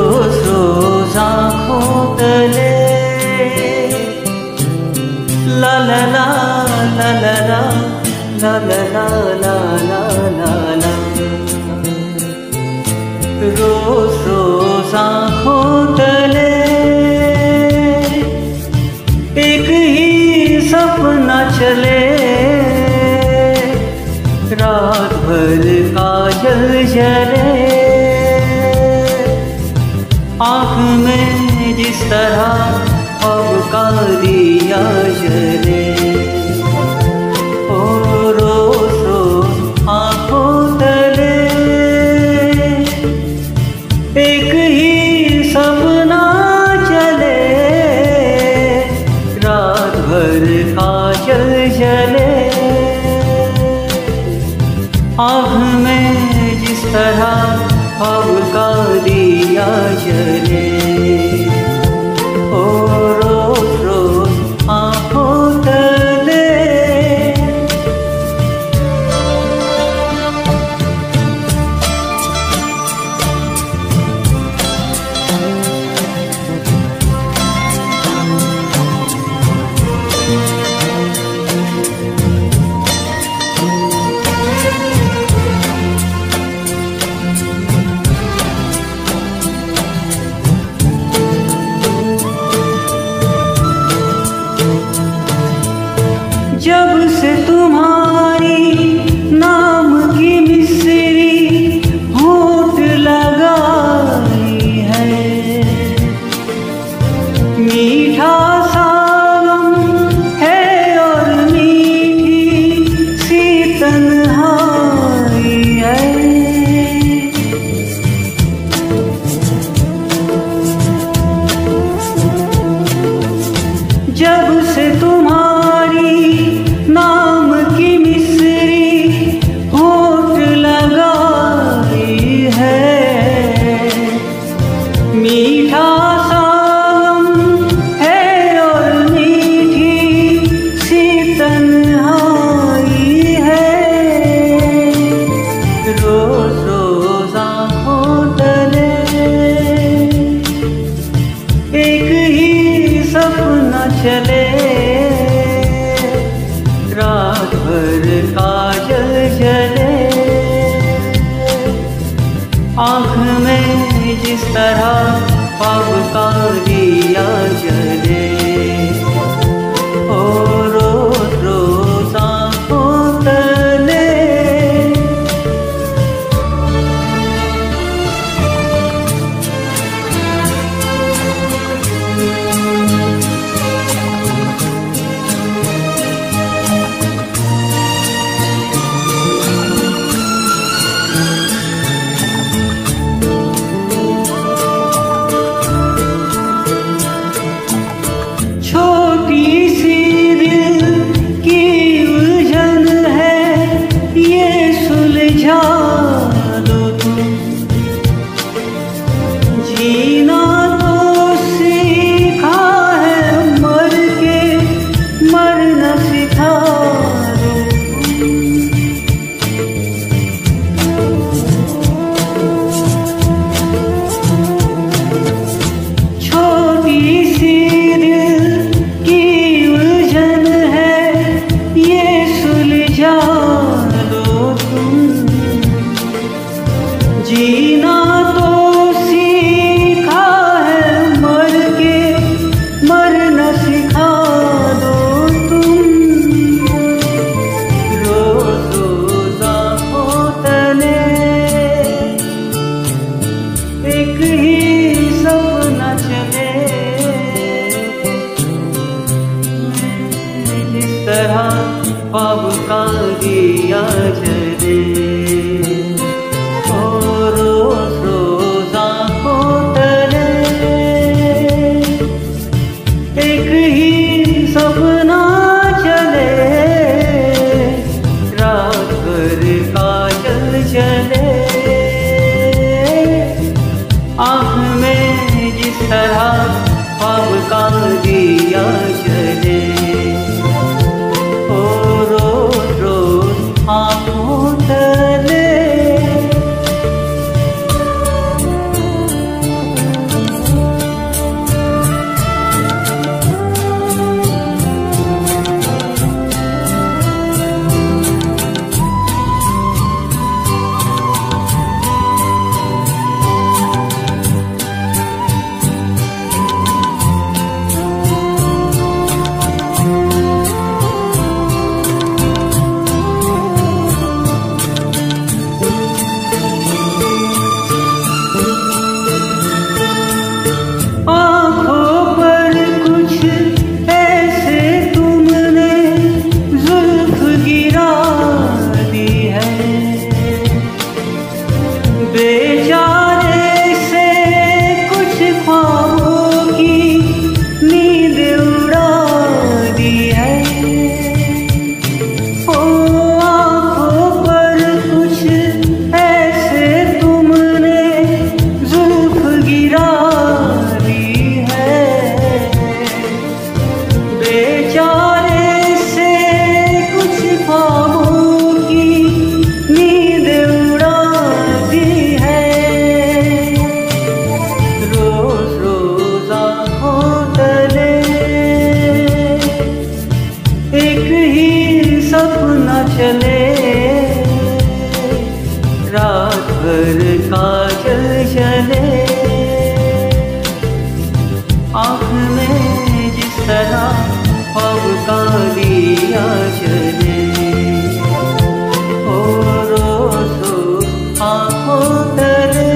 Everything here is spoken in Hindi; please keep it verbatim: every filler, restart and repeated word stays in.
रोज रोज आँखों तले ला ला ला ला ला ला ला ला ला ला ला ला। रोज रोज आँखों तले एक ही सपना चले, रात भर काजल जले, आँख में जिस तरह अब का दिया जले। ओ रोज रोज आँखों तले एक ही सपना चले, रात भर काजल जले, आँख में जिस तरह अब का दिया जले। ओ रोज रोज आँखों तले जब से तुम्हारी नाम की मिस्री होठ लगाई है, मीठा सावन है और मीठी सी तन्हाई है। जब से तुम्हारी नाम की मिस्री होठ लगाई है, मीठा सावन है और मीठी सी तन्हाई है। रोज रोज आँखों तले एक ही सपना चले, रात भर काजल जले, आँख में जिस तरह अब का दिया जले। ओ रोज रोज आँखों तले जीना तो सीखा है, मर के मरना सिखा दो। छोटी सी दिल की उलझन है, ये सुलझा दो तुम। जीना तो सिखा दो तुम। रोज रोज आँखों तले एक ही सपना चले, जिस तरह ख्वाब का दिया जले। ओ रोज रोज आँखों तले एक ही सपना चले, रात भर काजल जले, आँख में जिस तरह ख्वाब का दिया जले। ओ रोज रोज आँखों तले आँखों पर कुछ ऐसे तुमने जुल्फ गिरा दी है, बेचारे से कुछ ख्वाबों की नींद उड़ा दी है। ओ आँखों पर कुछ ऐसे तुमने जुल्फ गिरा दी है, बेचारे से कुछ ख्वाबों की नींद उड़ा दी है। रोज रोज आँखों तले एक ही सपना चले, रात भर काजल चले, आँख में जिस तरह ख्वाब का दिया चले। ओ रोज रोज आँखों तले